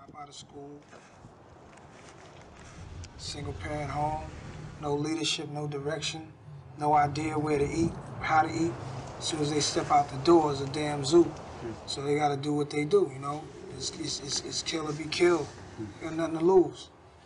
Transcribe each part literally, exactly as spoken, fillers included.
drop out of school, single parent home, no leadership, no direction, no idea where to eat, how to eat. As soon as they step out the door, it's a damn zoo. Mm. So they gotta do what they do, you know? It's, it's, it's, it's kill or be killed. Mm. Got nothing to lose.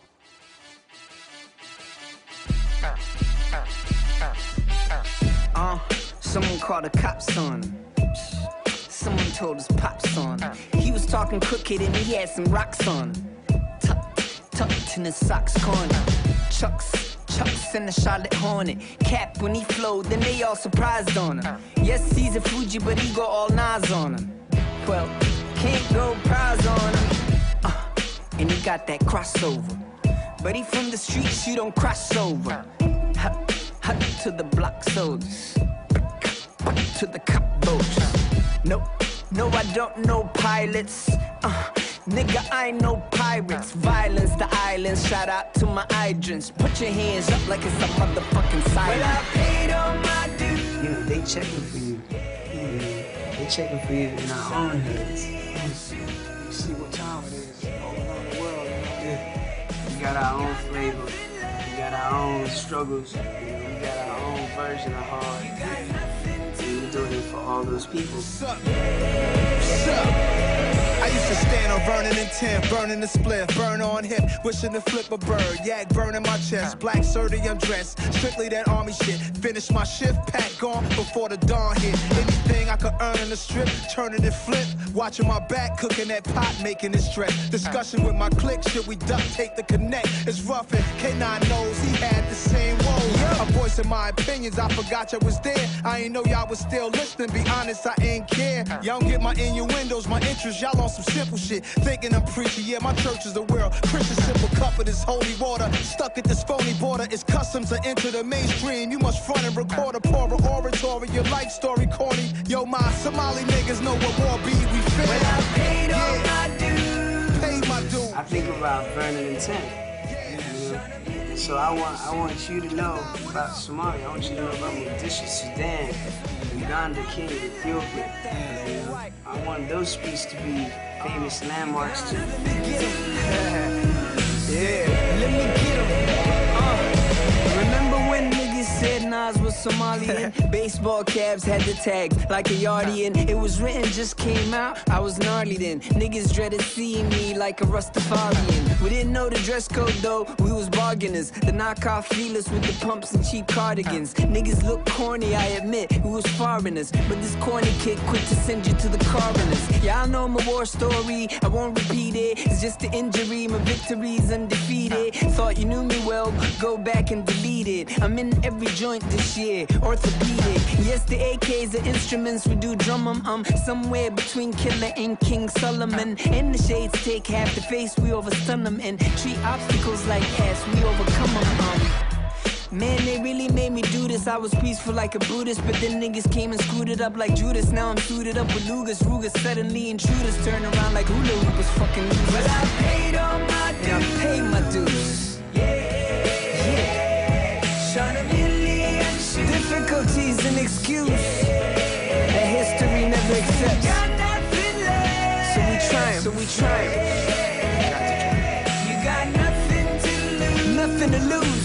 Uh, someone called the cops on him. Someone told his pops on him. He was talking crooked and he had some rocks on him. Tucked, tucked in his socks corner. Chucks, Chucks and the Charlotte Hornet. Cap when he flowed, then they all surprised on him. Yes, he's a Fuji, but he got all Nas on him. Well, can't go prize on him. Uh, and he got that crossover. But he from the streets, you don't cross over. Hut, hut to the block soldiers. To the cop boats. No, no, I don't know pilots. Uh, nigga, I ain't no pirates. Violence, the islands. Shout out to my hydrants. Put your hands up like it's a motherfucking siren. Well, I paid all my dues. You know, they checking for you. You know, they checking for you in our own heads. You see what time it is all around the world, you know? Yeah. We got our own flavor. We got our own struggles. You know, we got our own version of hard. We're doing it for all those people. What's up? What's up? I used to stand on Vernon and ten, burning the split, burn on hip, wishing to flip a bird, yak burning my chest, black surdy I'm dressed, strictly that army shit, finish my shift, pack gone before the dawn hit, anything I could earn in the strip, turning it flip, watching my back, cooking that pot, making it stretch, discussion with my clique, should we duct tape the connect, it's rough and K nine knows he had the same woes, I'm voicing my opinions, I forgot y'all was there, I ain't know y'all was still listening, be honest, I ain't care, y'all don't get my innuendos, my interests, y'all on some simple shit, thinking I'm preachy, yeah, my church is the world, Christian simple cup of this holy water, stuck at this phony border, it's customs to enter the mainstream, you must front and record a poorer oratory, your life story corny, yo, my Somali niggas know what war be, we feel. Well, I paid yeah. all my dues. Paid my dues. I think about Vernon and ten. You know? And so I want I want you to know about Somalia, I want you to know about Mogadishu, Sudan, Uganda, Kenya, Ethiopia. You know? I want those streets to be famous landmarks too. Yeah, let me get him. Uh, remember when niggas said Nas was Somalian? Baseball caps had the tags like a Yardian. It was written, just came out. I was gnarly then. Niggas dreaded seeing me like a Rastafarian. We didn't know the dress code though. We was bargainers. The knockoff feelers with the pumps and cheap cardigans. Niggas look corny, I admit. We was foreigners, but this corny kid quick to send you to the coroners. Y'all know my war story. I won't repeat it. It's just an injury. My victory's undefeated. Thought you knew me well. Go back and delete it. I'm in every joint this year. Orthopedic. Yes, the A Ks are instruments. We do drum 'em. Um, somewhere between Killer and King Solomon. And the shades take half the face. We overstun them and treat obstacles like cats. We overcome them. Um. Man, they really made me do this. I was peaceful like a Buddhist, but then niggas came and screwed it up like Judas. Now I'm suited up with Lugas, Rugas. Suddenly intruders turn around like hula hoopers, fucking losers. But I paid all my dues. And I paid my dues. Yeah, yeah. Trying to million shoes. Difficulties an excuse that history never accepts. Got nothing left. So we triumph. So we triumph. You got nothing to lose. Nothing to lose.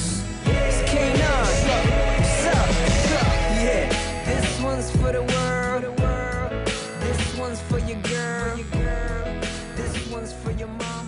This one's for the world. This one's for your girl. This one's for your mom.